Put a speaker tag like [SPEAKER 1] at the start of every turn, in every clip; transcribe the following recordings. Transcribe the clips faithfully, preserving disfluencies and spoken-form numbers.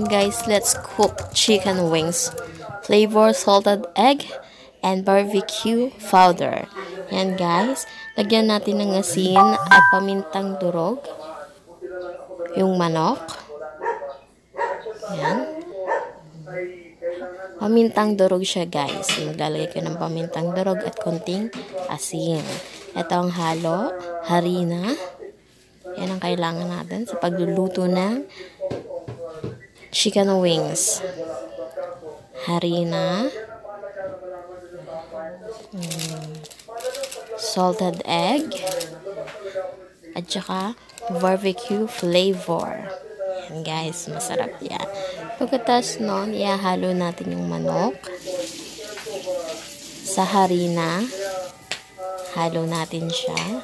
[SPEAKER 1] guys, let's cook chicken wings. Flavor salted egg and barbecue powder. Yan guys, lagyan natin ng asin at pamintang durog. Yung manok. Yan. Pamintang durog siya guys. Maglalagay ko ng pamintang durog at konting asin. Ito ang halo, harina. Yan ang kailangan natin sa pagluluto ng chicken wings. Harina. Hmm, salted egg. At saka barbecue flavor. Yan guys, masarap yan. Pagkatapos nun, ihahalo natin yung manok sa harina. Halo natin siya.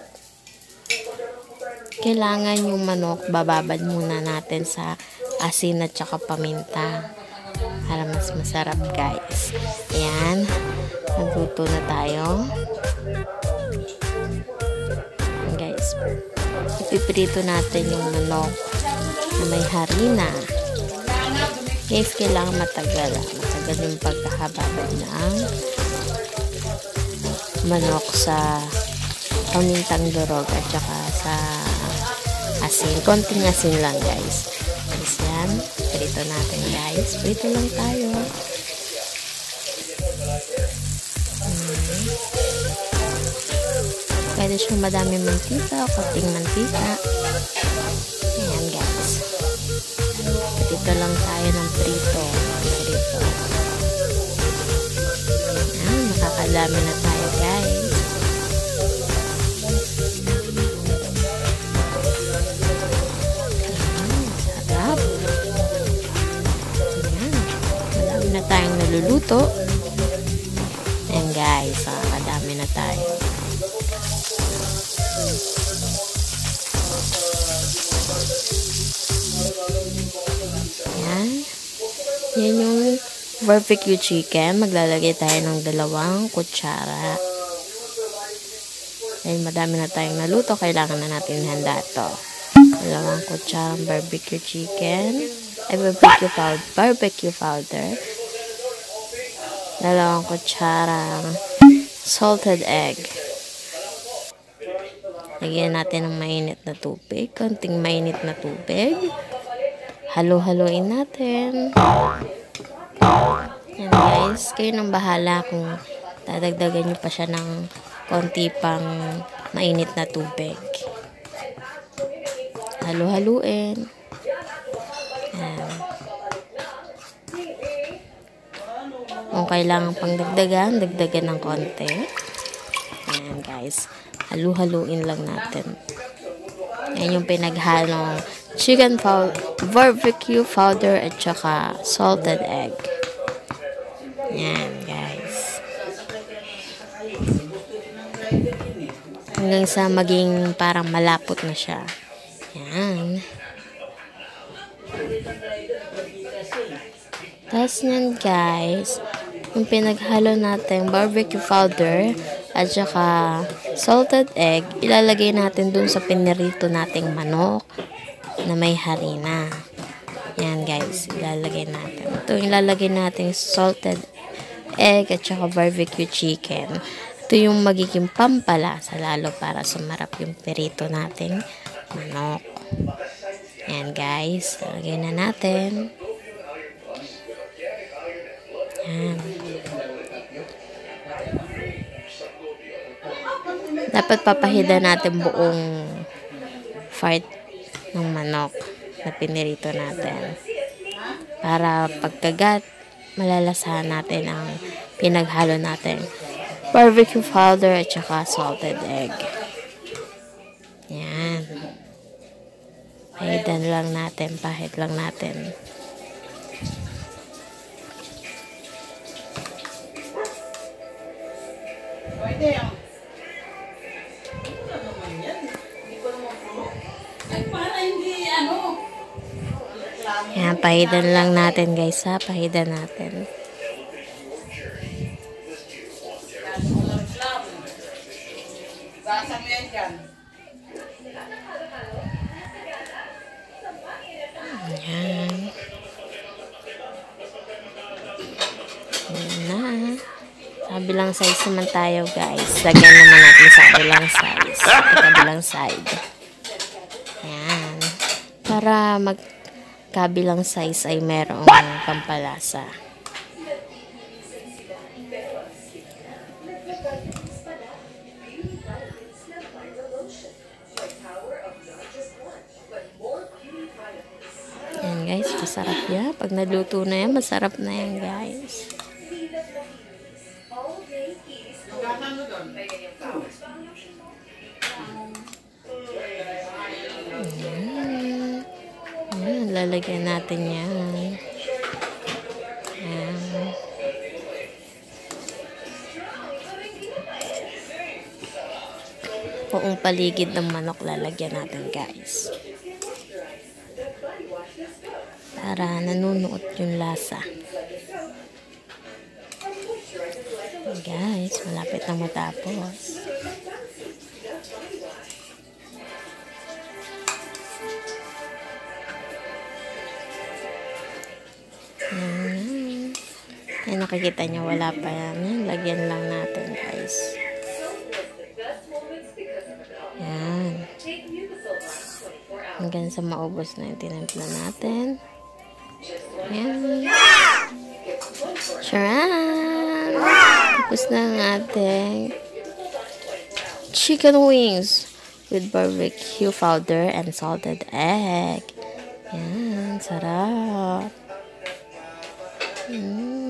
[SPEAKER 1] Kailangan yung manok, bababad muna natin sa asin at saka paminta. Para mas masarap guys. Ayan. Magluto na tayo. Ayan, guys. Ipiprito natin yung manok na may harina. Guys, kailangan matagal. Matagal yung pagkakababad ng manok sa pamintang durog at saka sa asin. Konting asin lang guys. Guys yan. Prito natin guys. Prito lang tayo. Hmm. Pwede siyang madami mantika. Konting mantika. Ayan guys. Prito lang tayo ng prito. Prito. Ayan. Nakakadami na tayo guys. Tayong naluluto. Ayan guys, nakakadami na tayo. Ayan. Yan yung barbecue chicken. Maglalagay tayo ng dalawang kutsara. Ayan, madami na tayong naluto. Kailangan na natin handa ito. Dalawang kutsarang barbecue chicken. Ay, barbecue powder. Barbecue powder. Dalawang kutsarang salted egg. Lagyan natin ng mainit na tubig. Konting mainit na tubig. Halo-haloin natin. Yan guys. Kayo nang bahala kung dadagdagan nyo pa siya ng konti pang mainit na tubig. Halo-haluin. Yan. Kung kailangan pang dagdagan, dagdagan ng konti. Ayan guys. Halu-haluin lang natin. Ayan yung pinaghalong chicken powder, barbecue powder at saka salted egg. Ayan guys. Hanggang sa maging parang malapot na siya. Ayan. Tapos yan guys, yung pinaghalo natin barbecue powder at saka salted egg, ilalagay natin dun sa pinirito nating manok na may harina. Yan guys, ilalagay natin. Ito ilalagay natin salted egg at saka barbecue chicken. Ito yung magiging pampalasa lalo para sumarap yung pirito nating manok. Yan guys, ilalagay na natin. Yan. Dapat papahida natin buong part ng manok na pinirito natin. Para pagkagat, malalasahan natin ang pinaghalo natin. Barbecue powder at saka salted egg. Yan. Pahidan lang natin, pahid lang natin.
[SPEAKER 2] Pwede yan. Ano naman yan? Hindi ko naman pulo. Ay, para hindi, ano.
[SPEAKER 1] Yan, pahidan lang natin guys ha. Pahidan natin.
[SPEAKER 2] Sasa mo yan dyan.
[SPEAKER 1] Yan. kabilang size naman tayo, guys. Lagyan naman natin sa kabilang size. Sa kabilang side. Ayan. Para magkabilang size ay merong pampalasa. Ayan, guys. Masarap yan. Pag naluto na yan, masarap na yan, guys. Ayan. Ayan, lalagyan natin yan. Ayan. Buong paligid ng manok lalagyan natin, guys. Para nanunuot yung lasa. Guys, malapit na matapos. Ayan. Ayan, nakikita nyo, wala pa yan. Lagyan lang natin, guys. Ayan. Hanggang sa maubos na yung tinimpla natin. Ayan. Charan! Tapos na ang ating chicken wings with barbecue powder and salted egg. Ayan, sarap. Mm.